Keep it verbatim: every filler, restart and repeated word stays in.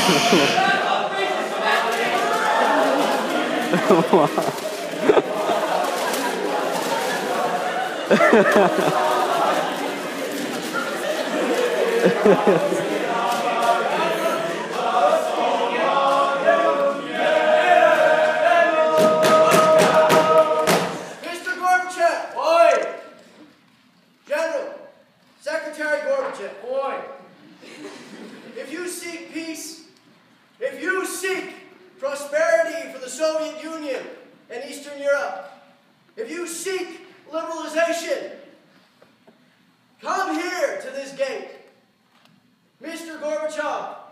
If you seek peace, if you seek prosperity for the Soviet Union and Eastern Europe, if you seek liberalization, come here to this gate. Mister Gorbachev,